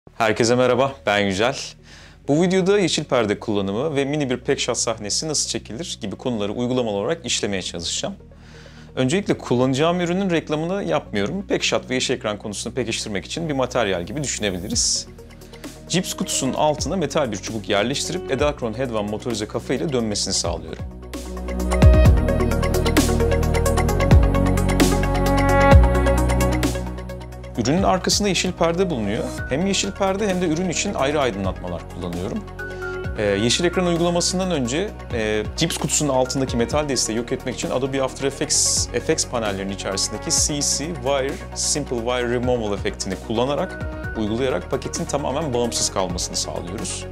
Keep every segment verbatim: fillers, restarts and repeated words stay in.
Herkese merhaba, ben Yücel. Bu videoda yeşil perde kullanımı ve mini bir packshot sahnesi nasıl çekilir gibi konuları uygulamalı olarak işlemeye çalışacağım. Öncelikle kullanacağım ürünün reklamını yapmıyorum. Packshot ve yeşil ekran konusunu pekiştirmek için bir materyal gibi düşünebiliriz. Cips kutusunun altına metal bir çubuk yerleştirip Edelkron Headvan motorize kafa ile dönmesini sağlıyorum. Ürünün arkasında yeşil perde bulunuyor. Hem yeşil perde hem de ürün için ayrı aydınlatmalar kullanıyorum. Ee, yeşil ekran uygulamasından önce e, cips kutusunun altındaki metal desteği yok etmek için Adobe After Effects, Effects panellerinin içerisindeki C C Wire Simple Wire Removal efektini kullanarak, uygulayarak paketin tamamen bağımsız kalmasını sağlıyoruz.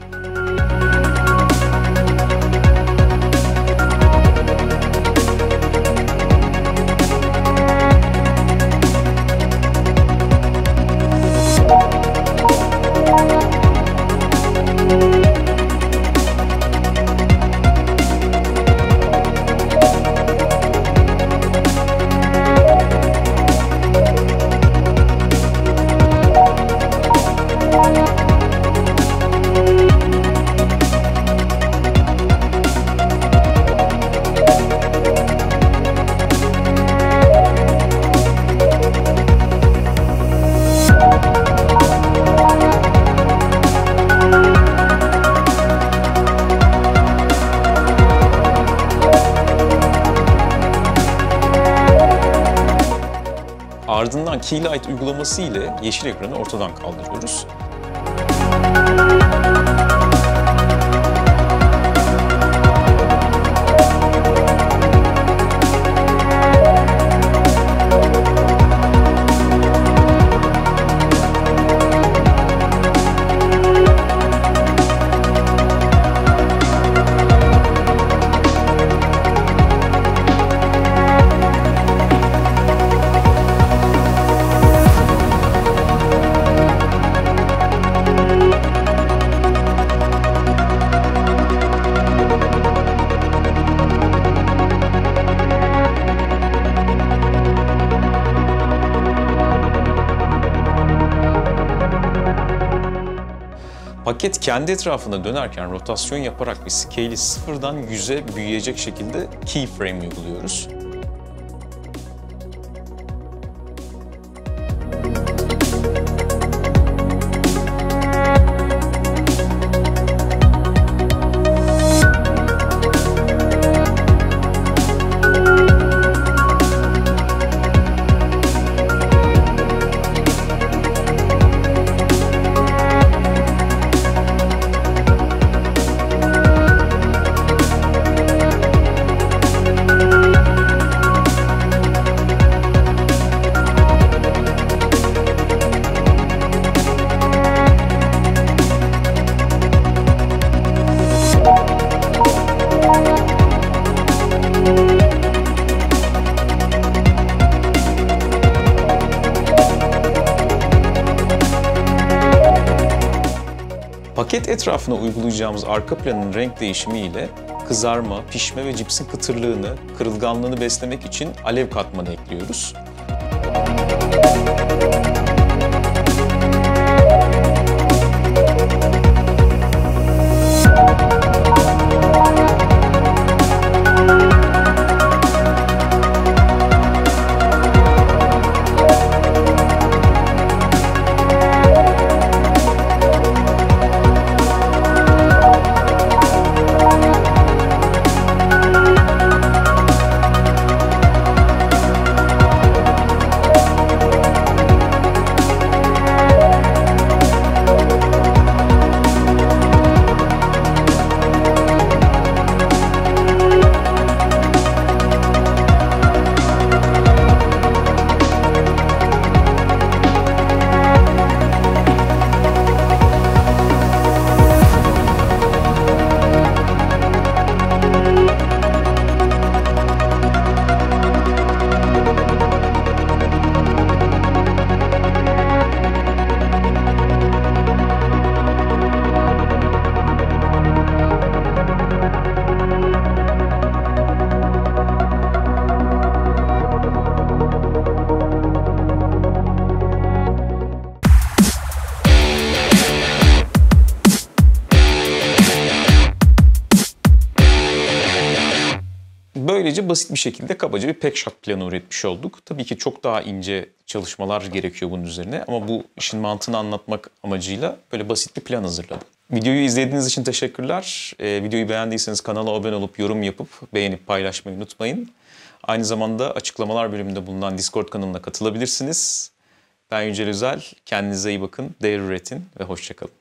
Ardından Keylight uygulaması ile yeşil ekranı ortadan kaldırıyoruz. Paket kendi etrafında dönerken rotasyon yaparak bir scale'i sıfırdan yüze büyüyecek şekilde keyframe uyguluyoruz. Paket etrafına uygulayacağımız arka planın renk değişimi ile kızarma, pişme ve cipsin kıtırlığını, kırılganlığını beslemek için alev katmanı ekliyoruz. Böylece basit bir şekilde kabaca bir packshot planı üretmiş olduk. Tabii ki çok daha ince çalışmalar gerekiyor bunun üzerine ama bu işin mantığını anlatmak amacıyla böyle basit bir plan hazırladım. Videoyu izlediğiniz için teşekkürler. Ee, videoyu beğendiyseniz kanala abone olup yorum yapıp beğenip paylaşmayı unutmayın. Aynı zamanda açıklamalar bölümünde bulunan Discord kanalına katılabilirsiniz. Ben Yücel Özel. Kendinize iyi bakın, değer üretin ve hoşça kalın.